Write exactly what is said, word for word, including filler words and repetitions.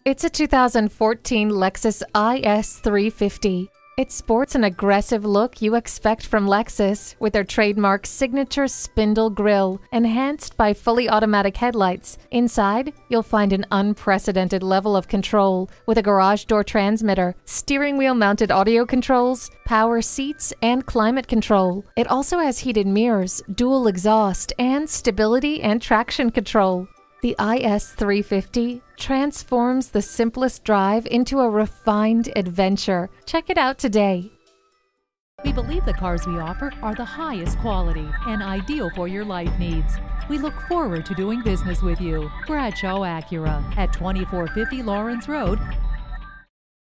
It's a two thousand fourteen Lexus I S three fifty. It sports an aggressive look you expect from Lexus, with their trademark signature spindle grille, enhanced by fully automatic headlights. Inside, you'll find an unprecedented level of control, with a garage door transmitter, steering wheel mounted audio controls, power seats, and climate control. It also has heated mirrors, dual exhaust, and stability and traction control. The I S three fifty transforms the simplest drive into a refined adventure. Check it out today. We believe the cars we offer are the highest quality and ideal for your life needs. We look forward to doing business with you. Bradshaw Acura at twenty-four fifty Lawrence Road,